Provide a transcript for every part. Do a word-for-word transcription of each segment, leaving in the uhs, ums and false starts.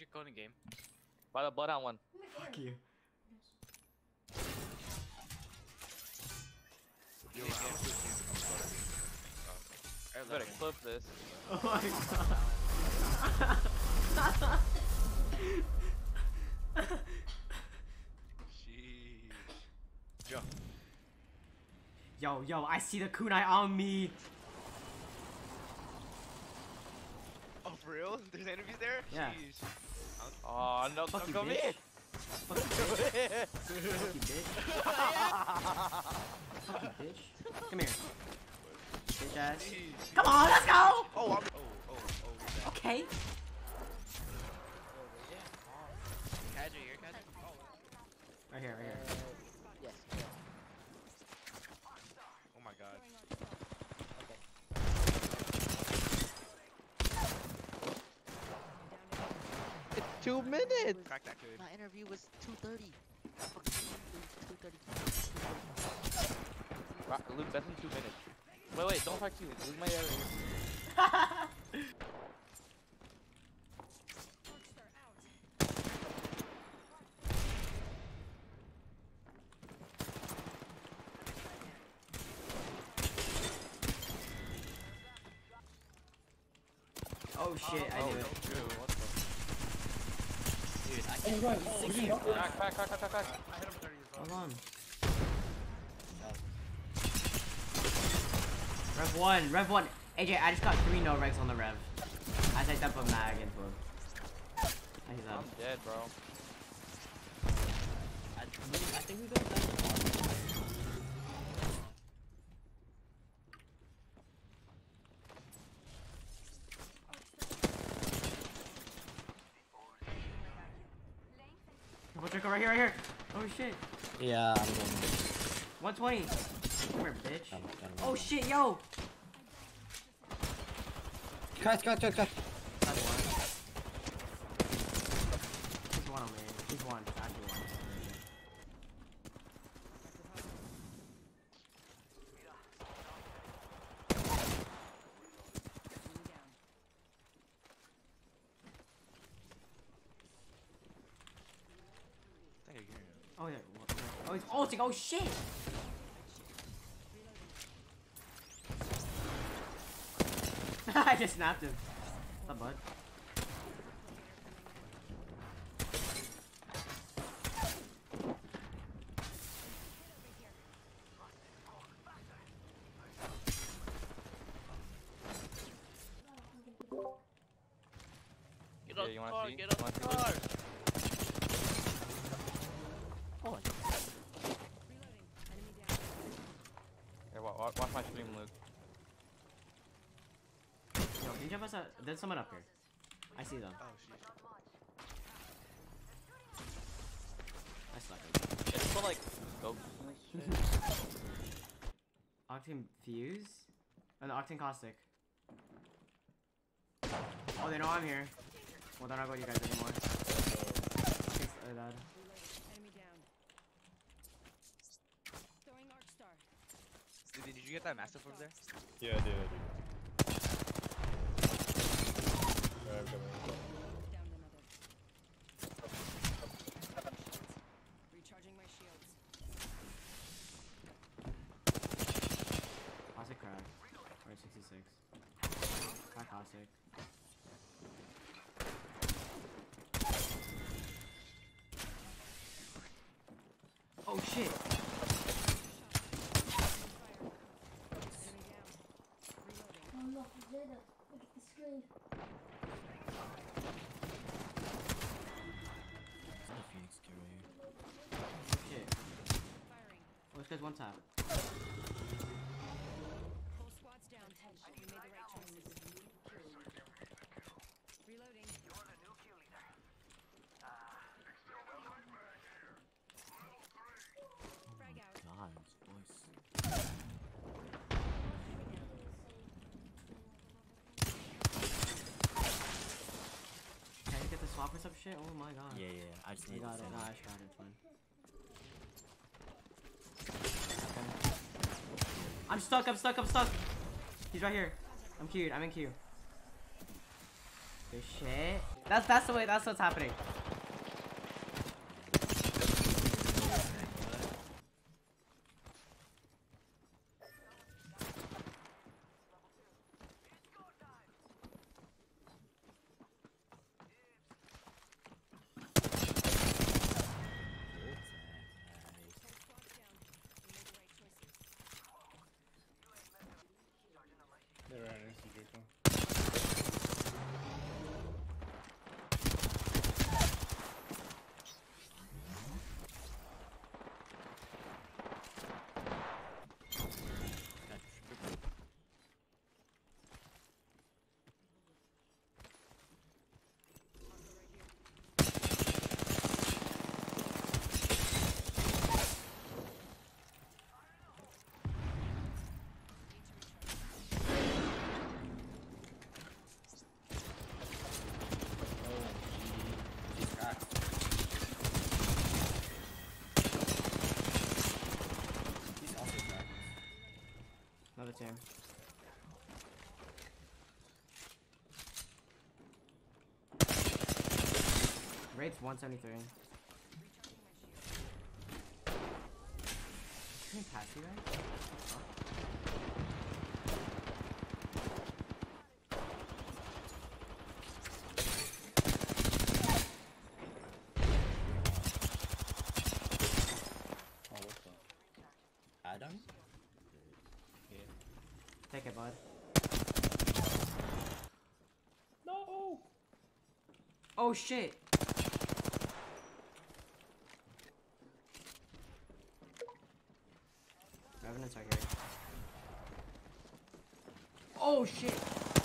your code in game? By the bloodhound one. Fuck you. You I better clip this. Oh my god. Sheesh. Yo. Yo, yo, I see the kunai on me. Oh, for real? There's enemies there? Yeah. Sheesh. Oh no, Fuck you, come bitch. here. Fuck you, bitch. Fuck you, bitch. Fuck you, bitch. Come here. Bitch ass. Sheesh. Come on, let's go! Oh, I'm. Oh, oh, oh. Okay. Cadger here, Cadger. Oh. Right here, right here. Yes. Oh my god. It's two minutes. Crack that kid. My interview was two thirty. two thirty. Luke, that's in two minutes. Wait, wait, don't talk to you. Luke might have Oh shit, I knew it. Dude, what the? Dude, I Hey, can't. right. Crack, crack, crack, crack, crack, crack. I hit him thirty as well. Hold on. Rev one, Rev one. A J, I just got three no regs on the Rev. As I dump a mag into him. I he's I'm up. dead, bro. I, I think we got done. Double trick right here, right here. Oh shit. Yeah, I'm going. one twenty. Come here, bitch. I'm, I'm, Oh shit, yo. Cut, cut, cut, cut. He's one on me. He's one. Actually one. Thank you. Oh yeah. Oh, he's ulting. Oh shit. I just snapped him. What's up, bud? Get Yeah, on you the wanna car, see? get You on wanna the see car. Oh, Here, wa wa watch my stream, Luke. Yo, can you jump us? A There's someone up here. I see them. Oh, sheesh. I suck. It's for like ghosts and shit. Octane Fuse? And the Octane Caustic. Oh, they know I'm here. Well, they're not going to you guys anymore. Okay, uh, that. Enemy down. Throwing Arc Star. Did, did you get that mastiff over there? Yeah, I did, I did. Alright, I'm coming. Down another. Recharging my shields. Caustic crack. Or sixty-six. Crack Caustic. Oh shit! Enemy down. Reloading. Oh look, I did it. Look at the screen. Phoenix carrier. Shit. Firing. Oh, this guy's one tap. Whole squad's down. You made the right choices. Reloading. Frag out. God, boys. Can I get the swap or some shit? Oh my god. Yeah, yeah. I just I need got to it. send Nah, I it. shot it. It's fine. I'm stuck. I'm stuck. I'm stuck. He's right here. I'm queued. I'm in queue. Good shit. That's that's the way. That's what's happening. They ran into Draco. Another team. Rate's one seventy-three. Can you pass you right? Oh, what the? Adam? Take it, bud. No! Oh shit! Revenants are here. Oh shit!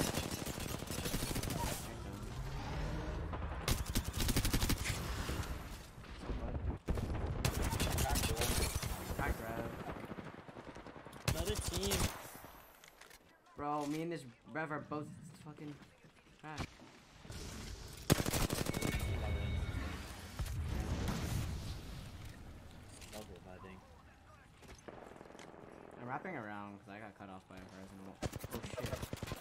Crack Rev. Another team. Bro, me and this Rev are both fucking cracked. Double, I think. I'm wrapping around because I got cut off by a person. Oh shit.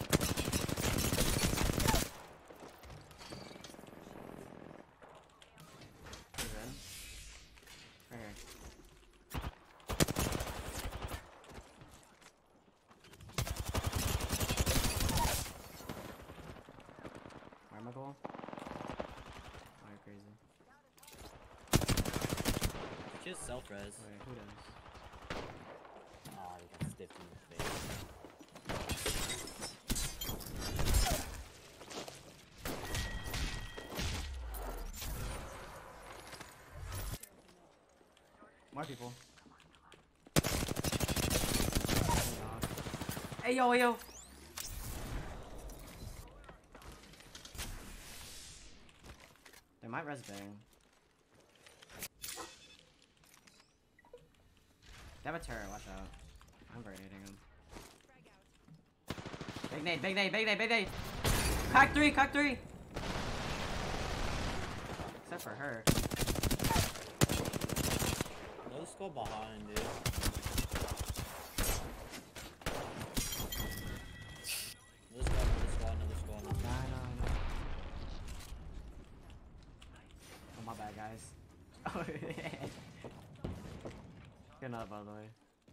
Who's in? Right here. Armable? Oh, you're crazy. Just self-res. Wait, who does? Aw, you got stiffed in the face. More people. Hey yo, hey yo! They might res bang. They have a turret, watch out. I'm grenading him. Big nade, big nade, big nade, big nade! Crack three, crack three! Except for her. No skull behind, dude. Another squad, another squad, another squad. Nah, no, no. Oh, my bad, guys. Oh, yeah. Good enough, by the way.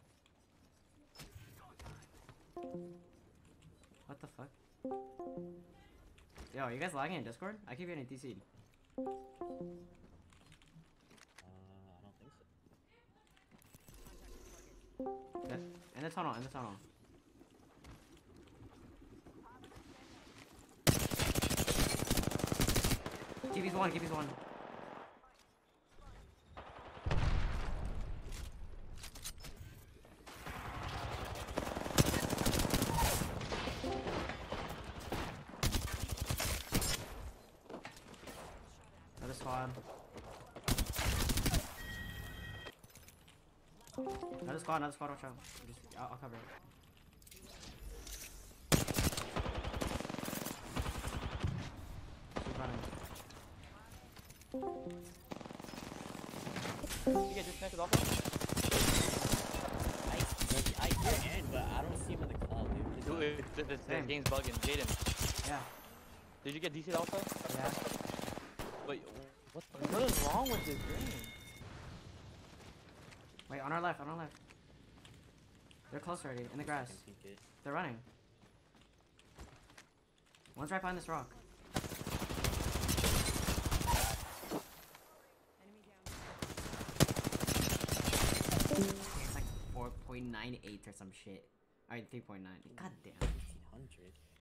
What the fuck? Yo, are you guys lagging in Discord? I keep getting D C'd. Uh, I don't think so. Yeah, in the tunnel, in the tunnel. G B's one, G B's one. Another squad. Another squad, another squad, watch out. Just, I'll, I'll cover it. Keep running. You get disconnected off of? I, like, I hear Aaron, but I don't see him in the call, dude. Just Dude, like- the, the, the Same. game's bugging. Jaden. Yeah. Did you get D C also? Yeah. Wait, what, the, what is wrong with this game? Wait, on our left, on our left. They're close already, in the grass. Fucking peek it. They're running. One's right behind this rock. Enemy down. It's like four point nine eight or some shit. Alright, three point nine. God damn. fifteen hundred.